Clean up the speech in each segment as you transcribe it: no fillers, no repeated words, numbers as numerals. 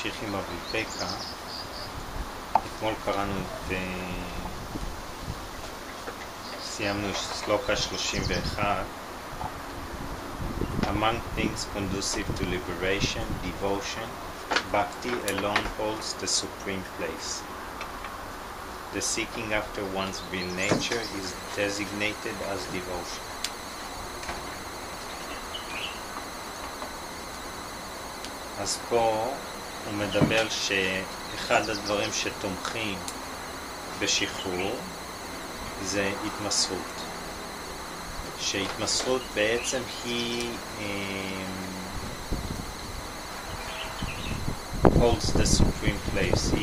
נמשיך עם הוויפקה. אתמול קראנו את... סיימנו סלוקה 31. Among things conducive to liberation, devotion, bhakti alone holds the supreme place. The seeking after one's real nature is designated as devotion. אז פה הוא מדבר שאחד הדברים שתומכים בשחרור זה התמסרות. שהתמסרות בעצם היא holds the supreme place,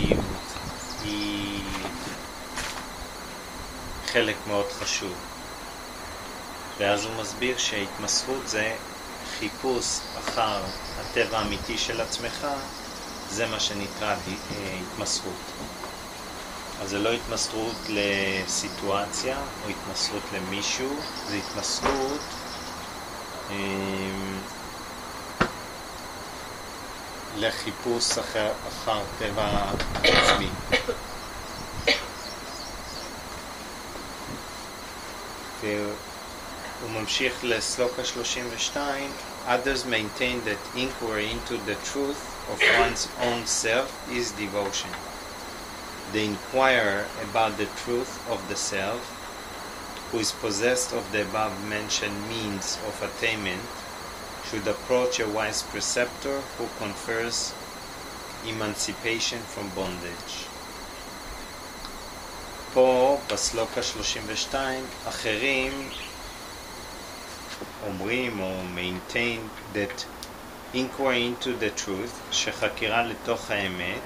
היא חלק מאוד חשוב. ואז הוא מסביר שהתמסרות זה חיפוש אחר הטבע האמיתי של עצמך, זה מה שנקרא התמסרות. אז זה לא התמסרות לסיטואציה או התמסרות למישהו, זה התמסרות לחיפוש אחר טבע עצמי. הוא ממשיך לסלוקה 32. Others maintain that inquiry into the truth of one's own self is devotion. The inquirer about the truth of the self, who is possessed of the above-mentioned means of attainment, should approach a wise preceptor who confers emancipation from bondage. פה, בסלוקה 32, אחרים אומרים או maintain that inquiry into the truth, שחקירה לתוך האמת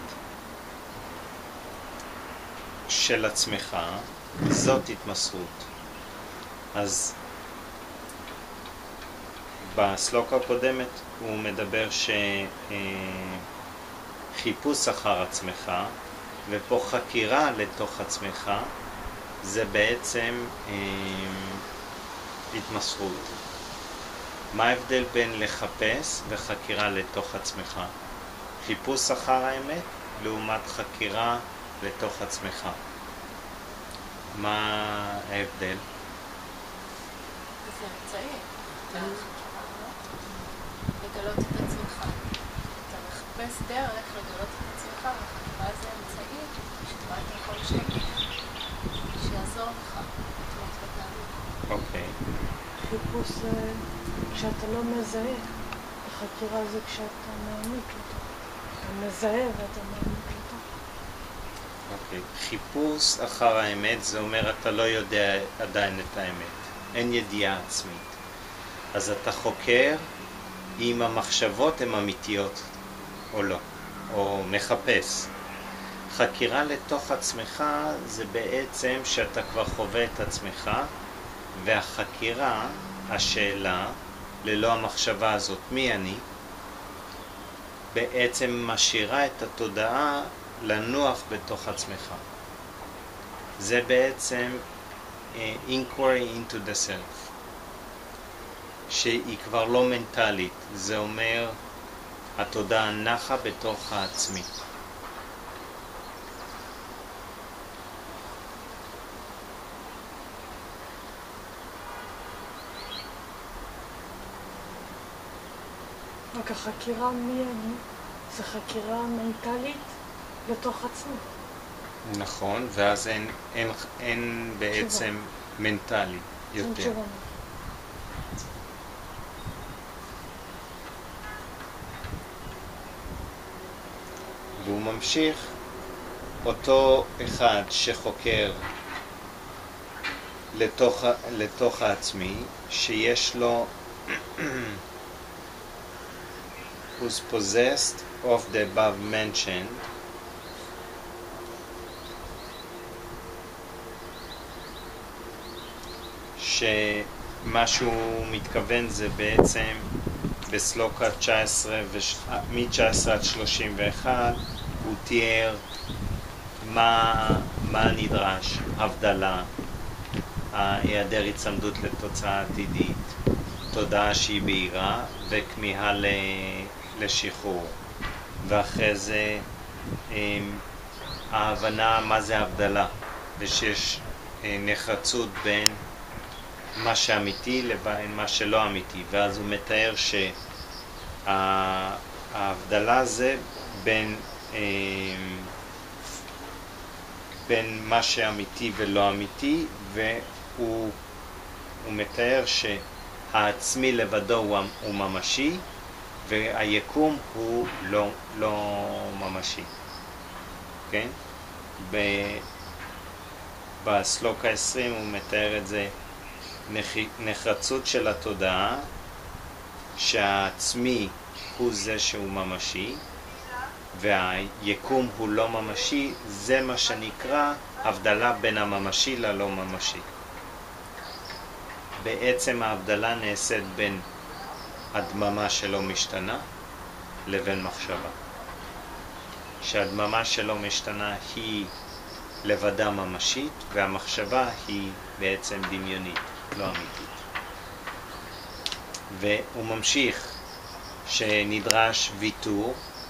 של עצמך, זאת התמסרות. אז בסלוקה הקודמת הוא מדבר שחיפוש אחר עצמך, ופה חקירה לתוך עצמך, זה בעצם התמסרות. מה ההבדל בין לחפש וחקירה לתוך עצמך? חיפוש אחר האמת לעומת חקירה לתוך עצמך. מה ההבדל? זה אמצעי. לגלות את עצמך. אתה מחפש דרך לגלות את עצמך, וחקירה זה אמצעי שתראה את הכל שיעזור לך לתמות בתהליך. אוקיי. חיפוש זה כשאתה לא מזהה, החקירה זה כשאתה מעמיק לתוך. אתה מזהה ואתה מעמיק לתוך. אוקיי. חיפוש אחר האמת זה אומר אתה לא יודע עדיין את האמת. אין ידיעה עצמית. אז אתה חוקר אם המחשבות הן אמיתיות או לא, או מחפש. חקירה לתוך עצמך זה בעצם שאתה כבר חווה את עצמך, והחקירה, השאלה, ללא המחשבה הזאת, מי אני, בעצם משאירה את התודעה לנוח בתוך עצמך. זה בעצם inquiry into the self, שהיא כבר לא מנטלית, זה אומר התודעה נחה בתוך העצמי. רק החקירה מי אני, זה חקירה מנטלית לתוך עצמי. נכון, ואז אין בעצם מנטלי יותר. והוא ממשיך, אותו אחד שחוקר לתוך העצמי, שיש לו who's possessed of the above mentioned, שמה שהוא מתכוון זה בעצם בסלוקה 19 מ-19 עד 31 הוא תיאר מה נדרש, הבדלה, היעדר הצמדות לתוצאה עתידית, תודעה שהיא בהירה וכמיהה לשחרור. ואחרי זה ההבנה מה זה הבדלה, ושיש נחרצות בין מה שאמיתי לבין מה שלא אמיתי, ואז הוא מתאר שההבדלה זה בין מה שאמיתי ולא אמיתי, והוא מתאר שהעצמי לבדו הוא ממשי, והיקום הוא לא ממשי. כן? בסלוק ה-20 הוא מתאר את זה, נחרצות של התודעה, שהעצמי הוא זה שהוא ממשי, והיקום הוא לא ממשי, זה מה שנקרא הבדלה בין הממשי ללא ממשי. בעצם ההבדלה נעשית בין הדממה שלא משתנה לבין מחשבה. שהדממה שלא משתנה היא לבדה ממשית, והמחשבה היא בעצם דמיונית, לא אמיתית. והוא ממשיך שנדרש ויתור,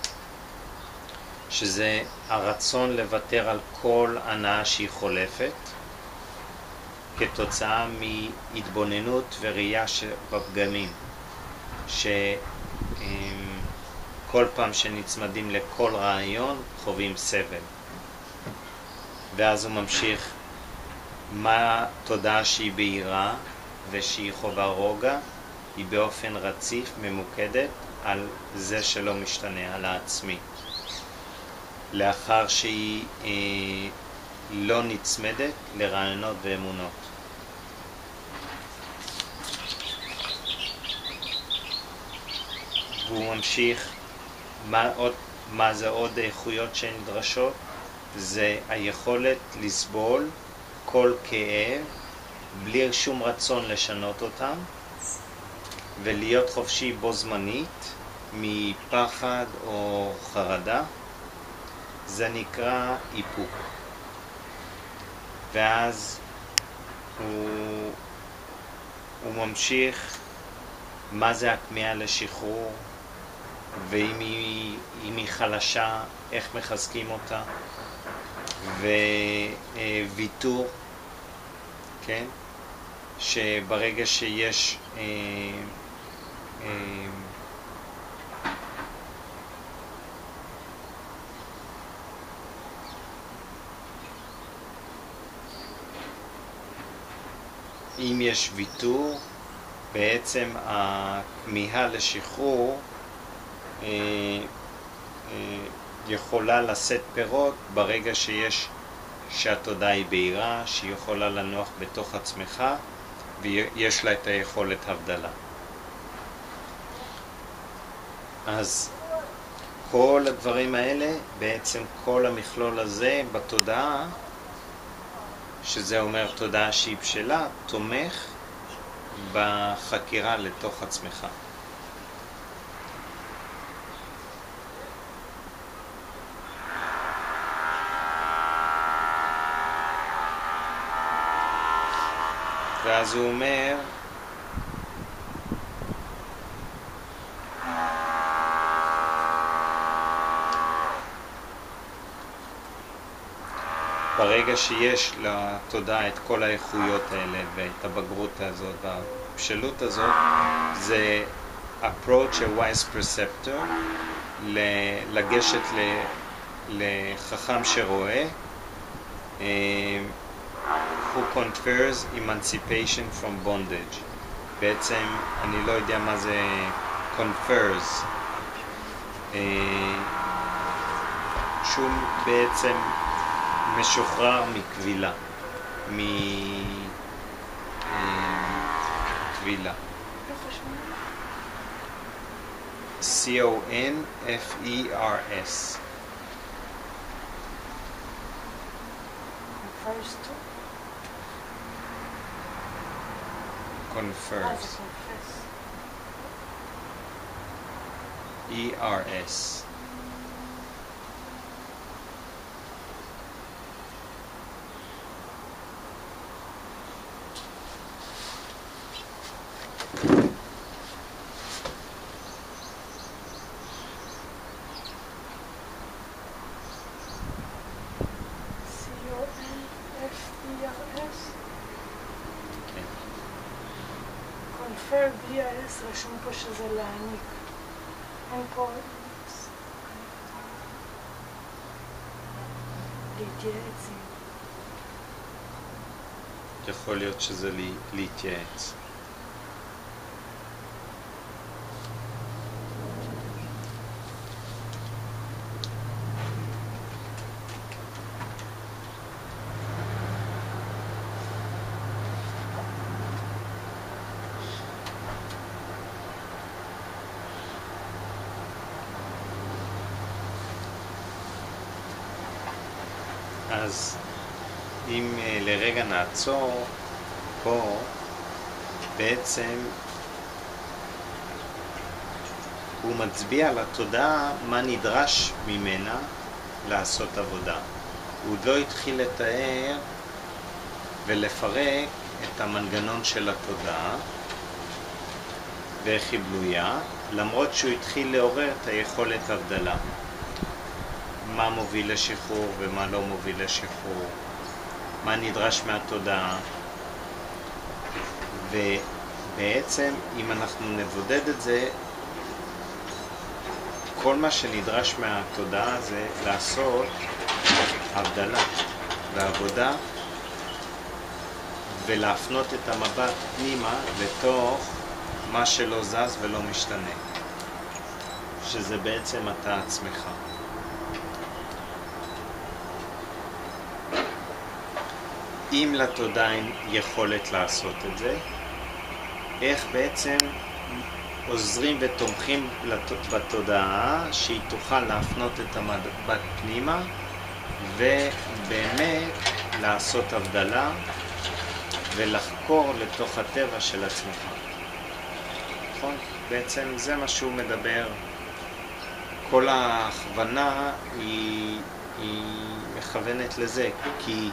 שזה הרצון לוותר על כל הנאה שהיא חולפת, כתוצאה מהתבוננות וראייה בפגמים, שכל פעם שנצמדים לכל רעיון חווים סבל. ואז הוא ממשיך, מה תודעה שהיא בהירה ושהיא חובה רוגע, היא באופן רציף ממוקדת על זה שלא משתנה, על העצמי. לאחר שהיא לא נצמדת לרעיונות ואמונות. והוא ממשיך, מה זה עוד איכויות שנדרשות? זה היכולת לסבול כל כאב בלי שום רצון לשנות אותם, ולהיות חופשי בו זמנית מפחד או חרדה. זה נקרא איפוק. ואז הוא ממשיך מה זה הכמיהה לשחרור, ואם היא חלשה, איך מחזקים אותה, וויתור, כן? שברגע שיש אם יש ויתור, בעצם הכמיהה לשחרור יכולה לשאת פירות ברגע שהתודעה היא בהירה, שהיא יכולה לנוח בתוך עצמך, ויש לה את היכולת הבדלה. אז כל הדברים האלה, בעצם כל המכלול הזה בתודעה, שזה אומר תודעה שהיא בשלה, תומך בחקירה לתוך עצמך. ואז הוא אומר, ברגע שיש לתודעה את כל האיכויות האלה ואת הבגרות הזאת והבשלות הזאת, זה approach a wise preceptor, לגשת לחכם שרואה, who confers emancipation from bondage. בעצם אני לא יודע מה זה confers, שהוא בעצם משוחרר מכבילה, מכבילה. C-O-N-F-E-R-S. Confers. E-R-S. לקבל בלי האס, רשום פה שזה להעניק. אין פה... להתייעץ. יכול להיות שזה להתייעץ. אז אם לרגע נעצור פה, בעצם הוא מצביע על התודעה מה נדרש ממנה לעשות עבודה. הוא לא התחיל לתאר ולפרק את המנגנון של התודעה ואיך היא בנויה, למרות שהוא התחיל לעורר את היכולת הבדלה. מה מוביל לשחרור ומה לא מוביל לשחרור, מה נדרש מהתודעה. ובעצם אם אנחנו נבודד את זה, כל מה שנדרש מהתודעה זה לעשות הבדלה ועבודה ולהפנות את המבט פנימה לתוך מה שלא זז ולא משתנה, שזה בעצם אתה עצמך. אם לתודעה אין יכולת לעשות את זה, איך בעצם עוזרים ותומכים בתודעה שהיא תוכל להפנות את המבט פנימה ובאמת לעשות הבדלה ולחקור לתוך הטבע של עצמך. נכון? בעצם זה מה שהוא מדבר. כל ההכוונה היא מכוונת לזה, כי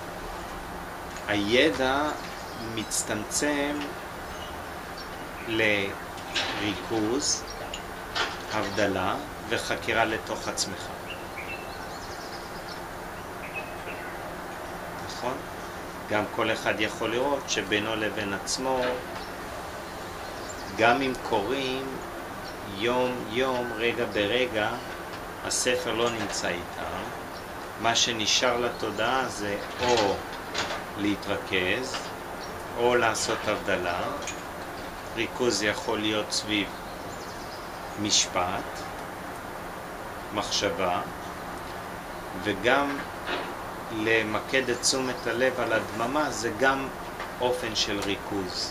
הידע מצטמצם לריכוז, הבדלה וחקירה לתוך עצמך. נכון? גם כל אחד יכול לראות שבינו לבין עצמו, גם אם קוראים יום יום, רגע ברגע, הספר לא נמצא איתם. מה שנשאר לתודעה זה או להתרכז או לעשות הבדלה. ריכוז יכול להיות סביב משפט, מחשבה, וגם למקד את תשומת הלב על הדממה זה גם אופן של ריכוז.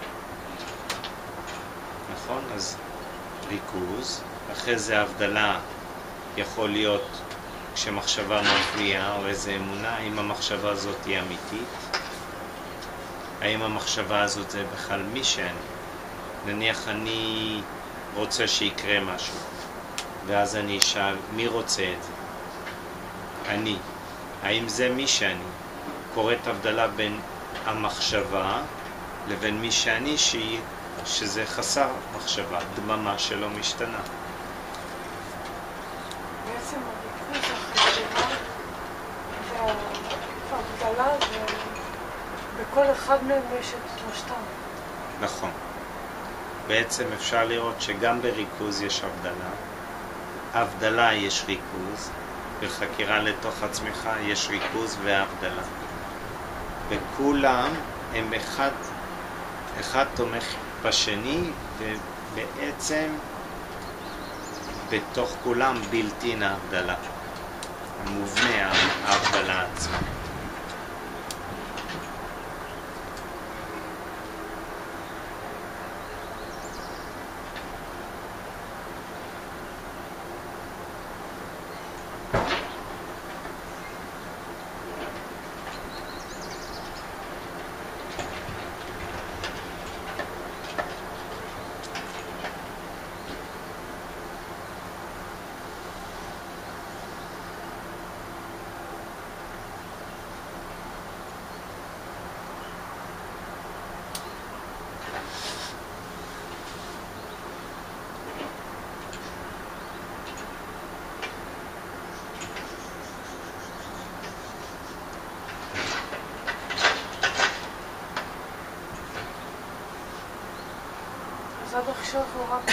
נכון? אז ריכוז, אחרי זה הבדלה יכול להיות כשמחשבה מפריעה או איזו אמונה, האם המחשבה הזאת היא אמיתית? האם המחשבה הזאת זה בכלל מי שאני? נניח אני רוצה שיקרה משהו, ואז אני אשאל, מי רוצה את זה? אני. האם זה מי שאני? קוראת הבדלה בין המחשבה לבין מי שאני, שזה חסר מחשבה, דממה שלא משתנה. בעצם הריכוז, החקירה וההבדלה, בכל אחד מהם יש את שלושתם. נכון. בעצם אפשר לראות שגם בריכוז יש הבדלה, הבדלה יש ריכוז, בחקירה לתוך עצמך יש ריכוז והבדלה. וכולם הם אחד תומך בשני, ובעצם בתוך כולם בלתי ההבדלה, מובנה ההבדלה עצמה. עד עכשיו הוא רק...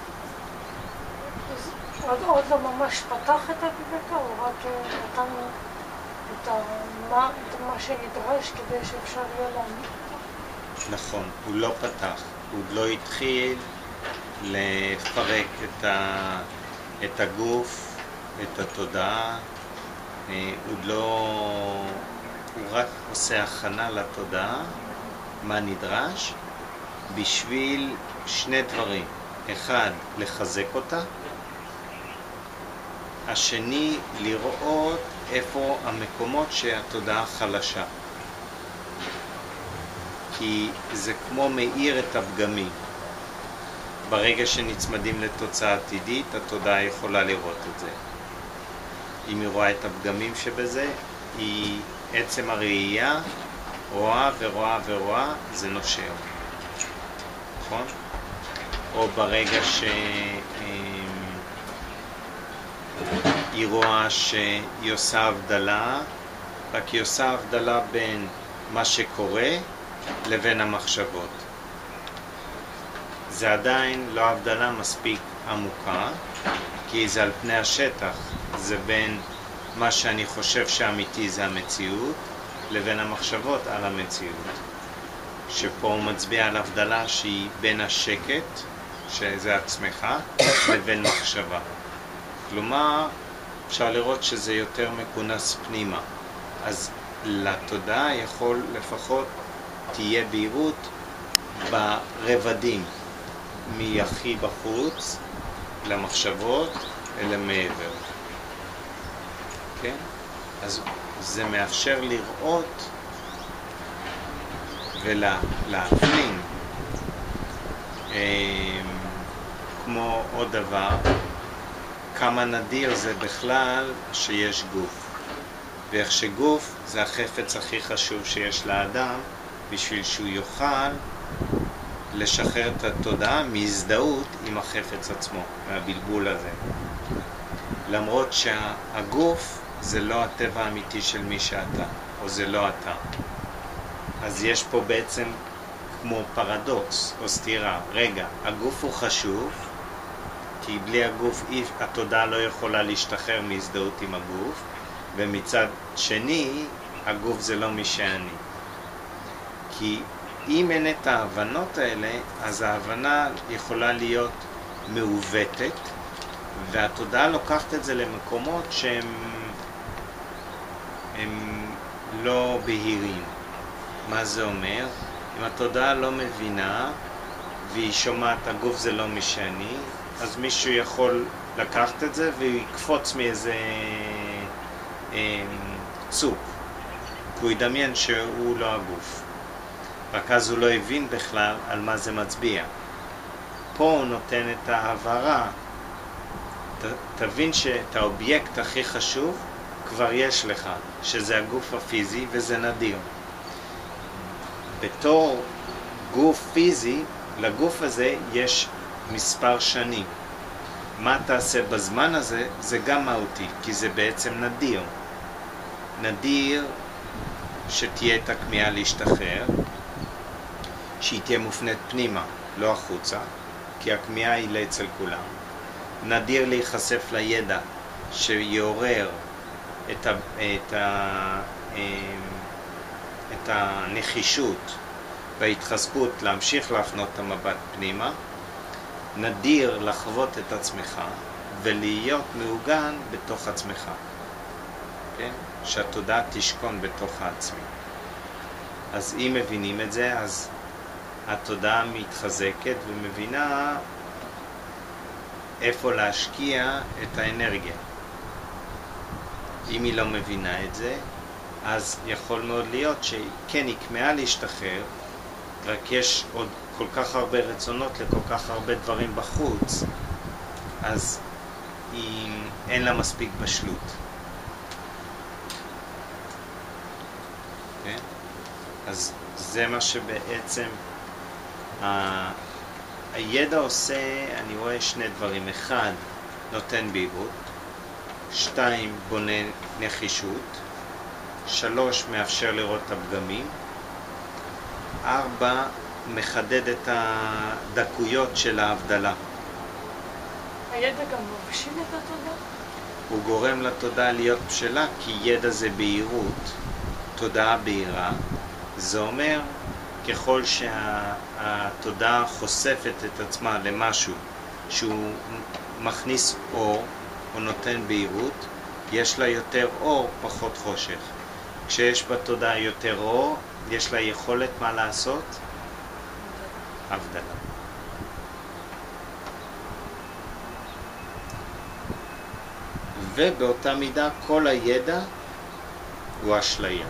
עוד לא ממש פתח את הביבקה, הוא רק נתן את מה שנדרש כדי שאפשר יהיה להעמיד אותו. נכון, הוא לא פתח, הוא לא התחיל לפרק את הגוף, את התודעה, הוא רק עושה הכנה לתודעה, מה נדרש, בשביל שני דברים. אחד, לחזק אותה, השני, לראות איפה המקומות שהתודעה חלשה. כי זה כמו מאיר את הפגמים. ברגע שנצמדים לתוצאה עתידית, התודעה יכולה לראות את זה. אם היא רואה את הפגמים שבזה, היא עצם הראייה, רואה ורואה ורואה, זה נושר. נכון? או ברגע היא רואה שהיא עושה הבדלה, רק היא עושה הבדלה בין מה שקורה לבין המחשבות. זה עדיין לא הבדלה מספיק עמוקה, כי זה על פני השטח, זה בין מה שאני חושב שאמיתי זה המציאות, לבין המחשבות על המציאות. שפה הוא מצביע על הבדלה שהיא בין השקט, שזה עצמך, לבין מחשבה. כלומר, אפשר לראות שזה יותר מכונס פנימה. אז לתודעה יכול לפחות תהיה בהירות ברבדים, מיחי בחוץ למחשבות אל מעבר. כן? אז זה מאפשר לראות ולהפנים כמו עוד דבר, כמה נדיר זה בכלל שיש גוף. ואיך שגוף זה החפץ הכי חשוב שיש לאדם, בשביל שהוא יוכל לשחרר את התודעה מהזדהות עם החפץ עצמו, מהבלבול הזה. למרות שהגוף זה לא הטבע האמיתי של מי שאתה, או זה לא אתה. אז יש פה בעצם כמו פרדוקס או סתירה. רגע, הגוף הוא חשוב, כי בלי הגוף התודעה לא יכולה להשתחרר מהזדהות עם הגוף, ומצד שני, הגוף זה לא מי שאני. כי אם אין את ההבנות האלה, אז ההבנה יכולה להיות מעוותת, והתודעה לוקחת את זה למקומות שהם לא בהירים. מה זה אומר? אם התודעה לא מבינה, והיא שומעת הגוף זה לא מי שאני, אז מישהו יכול לקחת את זה ויקפוץ מאיזה צוק. הוא ידמיין שהוא לא הגוף. רק אז הוא לא הבין בכלל על מה זה מצביע. פה הוא נותן את ההבהרה. תבין שאת האובייקט הכי חשוב כבר יש לך, שזה הגוף הפיזי, וזה נדיר. בתור גוף פיזי, לגוף הזה יש מספר שנים. מה תעשה בזמן הזה, זה גם מהותי, כי זה בעצם נדיר. נדיר שתהיה את הכמיהה להשתחרר, שהיא תהיה מופנית פנימה, לא החוצה, כי הכמיהה היא אצל כולם. נדיר להיחשף לידע שיעורר את הנחישות וההתחזקות להמשיך להפנות את המבט פנימה. נדיר לחוות את עצמך ולהיות מעוגן בתוך עצמך. כן? שהתודעה תשכון בתוך העצמי. אז אם מבינים את זה, אז התודעה מתחזקת ומבינה איפה להשקיע את האנרגיה. אם היא לא מבינה את זה, אז יכול מאוד להיות שכן היא כמהה להשתחרר, רק יש עוד כל כך הרבה רצונות לכל כך הרבה דברים בחוץ, אז אין לה מספיק בשלות. כן? אז זה מה שבעצם הידע עושה, אני רואה שני דברים. אחד, נותן בהירות. 2, בונה נחישות. 3, מאפשר לראות את הפגמים. 4, מחדד את הדקויות של ההבדלה. הידע גם מבשיל את התודעה? הוא גורם לתודעה להיות בשלה, כי ידע זה בהירות, תודעה בהירה. זה אומר, ככל שהתודעה חושפת את עצמה למשהו שהוא מכניס אור או נותן בהירות, יש לה יותר אור, פחות חושך. כשיש בתודעה יותר אור, יש לה יכולת מה לעשות? הבדלה. ובאותה מידה כל הידע הוא אשליה.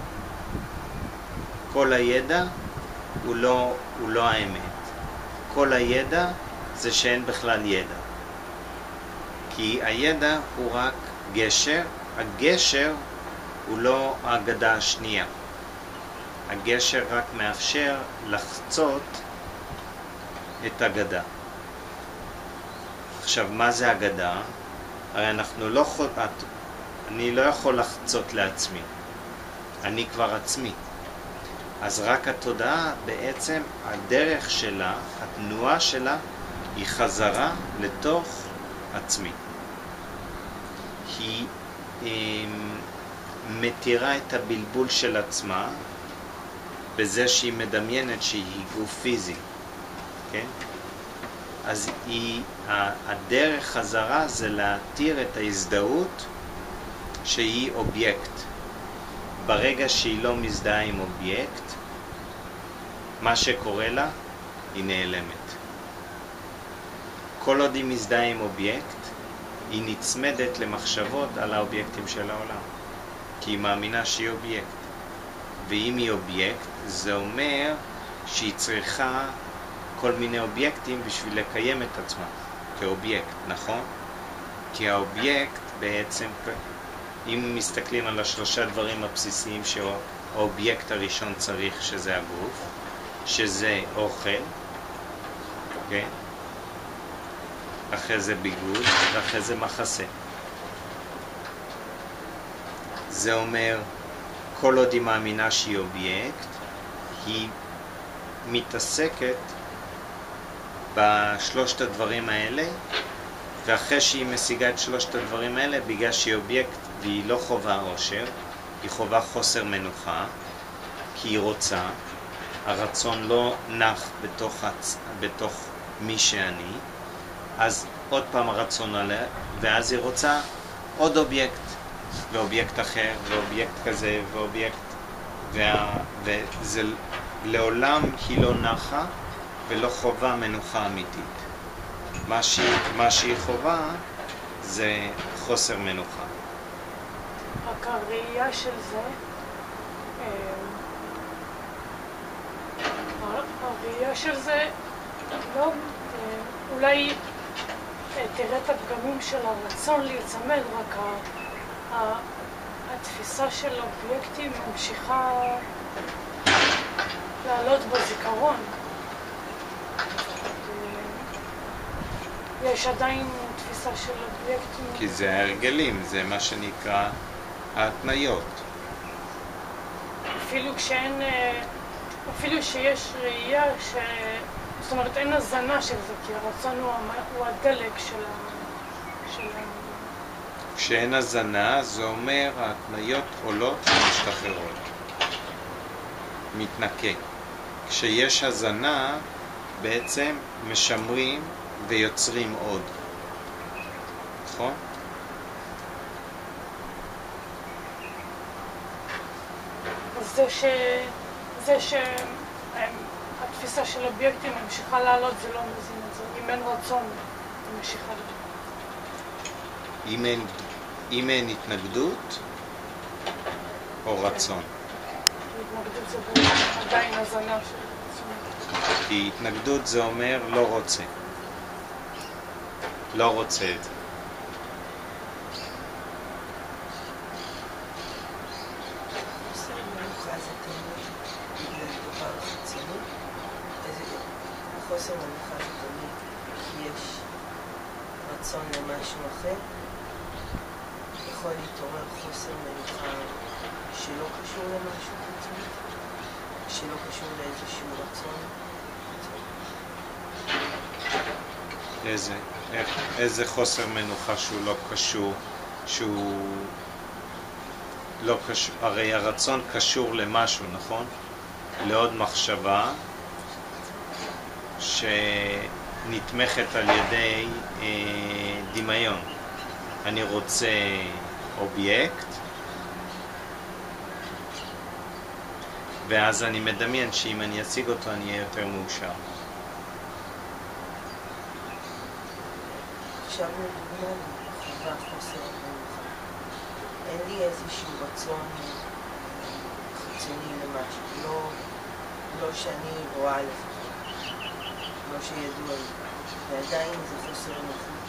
כל הידע הוא לא האמת. כל הידע זה שאין בכלל ידע. כי הידע הוא רק גשר. הגשר הוא לא האגדה השנייה. הגשר רק מאפשר לחצות את אגדה. עכשיו, מה זה אגדה? הרי אני לא יכול לחצות לעצמי. אני כבר עצמי. אז רק התודעה בעצם, הדרך שלה, התנועה שלה, היא חזרה לתוך עצמי. היא מתירה את הבלבול של עצמה בזה שהיא מדמיינת שהיא גוף פיזי. כן? אז הדרך חזרה זה להתיר את ההזדהות שהיא אובייקט. ברגע שהיא לא מזדהה עם אובייקט, מה שקורה לה, היא נעלמת. כל עוד היא מזדהה עם אובייקט, היא נצמדת למחשבות על האובייקטים של העולם. כי היא מאמינה שהיא אובייקט. ואם היא אובייקט, זה אומר שהיא צריכה כל מיני אובייקטים בשביל לקיים את עצמה כאובייקט, נכון? כי האובייקט בעצם, אם מסתכלים על השלושה דברים הבסיסיים שהאובייקט הראשון צריך, שזה הגוף, שזה אוכל, כן? אחרי זה ביגוד, ואחרי זה מחסה. זה אומר, כל עוד היא מאמינה שהיא אובייקט, היא מתעסקת בשלושת הדברים האלה, ואחרי שהיא משיגה את שלושת הדברים האלה, בגלל שהיא אובייקט והיא לא חובה עושר, היא חובה חוסר מנוחה, כי היא רוצה, הרצון לא נח בתוך מי שאני, אז עוד פעם הרצון עליה, ואז היא רוצה עוד אובייקט, ואובייקט אחר, ואובייקט כזה, ואובייקט, וזה לעולם היא לא נחה, ולא חובה מנוחה אמיתית. מה שהיא חובה זה חוסר מנוחה. רק הראייה של זה, הראייה של זה לא, אולי תראה את הפגמים של הרצון להצמד, רק התפיסה של אובייקטים ממשיכה לעלות בזיכרון. יש עדיין תפיסה של אובייקטים. כי זה ההרגלים, זה מה שנקרא ההתניות. אפילו שיש ראייה זאת אומרת, אין הזנה של זה, כי הרצון הוא הדלק של כשאין הזנה, זה אומר ההתניות עולות ומשתחררות. מתנקה. כשיש הזנה, בעצם משמרים ויוצרים עוד. נכון? זה שהתפיסה של אובייקטים ממשיכה לעלות, זה לא מזין את זה. אם אין רצון, היא ממשיכה לעלות. אם אין התנגדות או רצון. התנגדות זה עדיין הזנה של רצון. כי התנגדות זה אומר לא רוצה. לא רוצה את זה. חוסר מנוחה זה תמיד כי יש רצון למשהו אחר. יכול להתעורר חוסר מנוחה שלא קשור למשהו חיצוני, שלא קשור לאיזשהו רצון איזה חוסר מנוחה שהוא לא קשור, הרי הרצון קשור למשהו, נכון? לעוד מחשבה שנתמכת על ידי דמיון. אני רוצה אובייקט, ואז אני מדמיין שאם אני אציג אותו אני אהיה יותר מאושר. עכשיו לדוגמה, חובה חוסר המנוחה. אין לי איזשהו רצון חיצוני למשהו, לא שאני רואה לפחות, לא שידוע לי, ועדיין זה חוסר נוחות.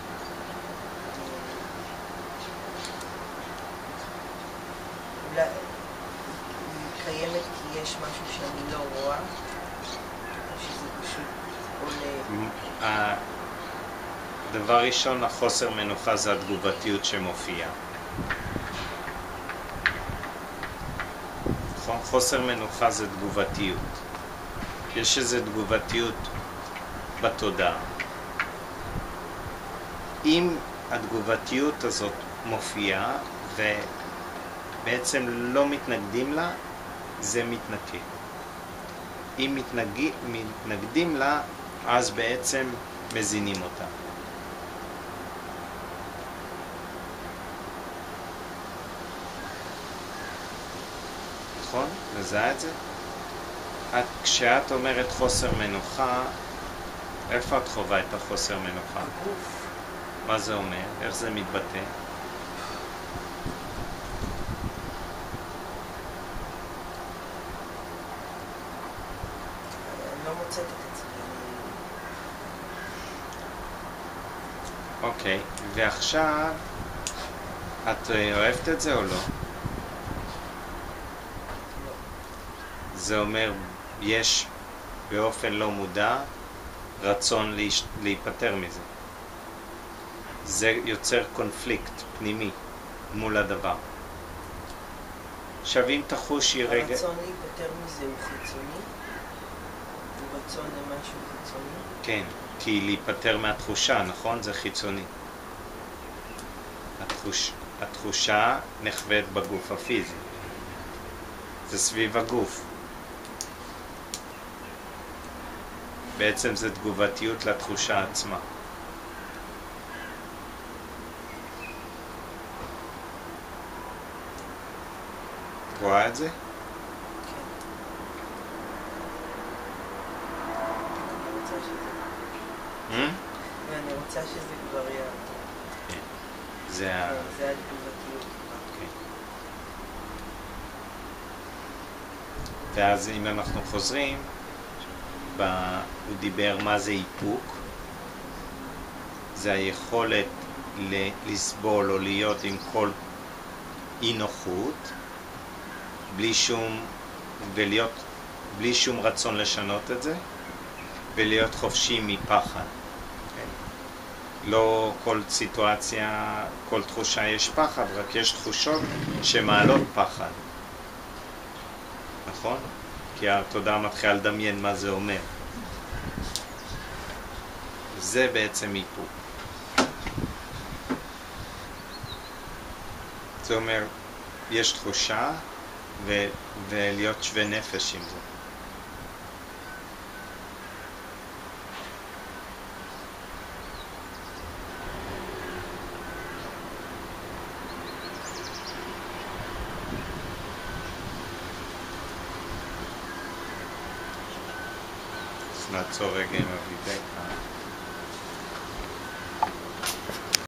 אולי היא קיימת כי יש משהו שאני לא רואה, או שזה פשוט עולה. דבר ראשון, החוסר מנוחה זה התגובתיות שמופיעה. נכון? חוסר מנוחה זה תגובתיות. יש איזו תגובתיות בתודעה. אם התגובתיות הזאת מופיעה ובעצם לא מתנגדים לה, זה מתנקה. אם מתנגדים לה, אז בעצם מזינים אותה. נכון? מזהה את זה? כשאת אומרת חוסר מנוחה, איפה את חווה את החוסר מנוחה? הגוף. מה זה אומר? איך זה מתבטא? אני לא מוצאת את עצמי. אוקיי, ועכשיו את אוהבת את זה או לא? זה אומר, יש באופן לא מודע רצון להיפטר מזה. זה יוצר קונפליקט פנימי מול הדבר. עכשיו אם תחושי רגע... הרצון להיפטר מזה הוא חיצוני? הוא רצון למשהו חיצוני? כן, כי להיפטר מהתחושה, נכון? זה חיצוני. התחושה נחווית בגוף הפיזי. זה סביב הגוף. בעצם זה תגובתיות לתחושה עצמה. רואה את זה? ואני רוצה שזה כבר יהיה. זה התגובתיות. ואז אם אנחנו חוזרים, הוא דיבר מה זה איפוק. זה היכולת לסבול או להיות עם כל אי נוחות, בלי שום רצון לשנות את זה, ולהיות חופשי מפחד. לא כל סיטואציה, כל תחושה יש פחד, רק יש תחושות שמעלות פחד. נכון? כי התודעה מתחילה לדמיין מה זה אומר. זה בעצם איפוק. זה אומר, יש תחושה ולהיות שווה נפש עם זה. נעצור רגע עם הוידאו.